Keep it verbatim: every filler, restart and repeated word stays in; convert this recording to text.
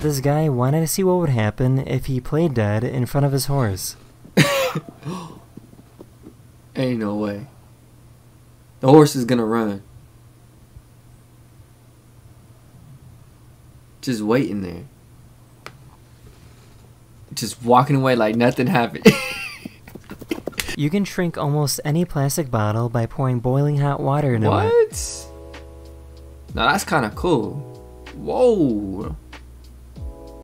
This guy wanted to see what would happen if he played dead in front of his horse. Ain't no way. The horse is gonna run. Just waiting there. Just walking away like nothing happened. You can shrink almost any plastic bottle by pouring boiling hot water into it. What? Now that's kind of cool. Whoa.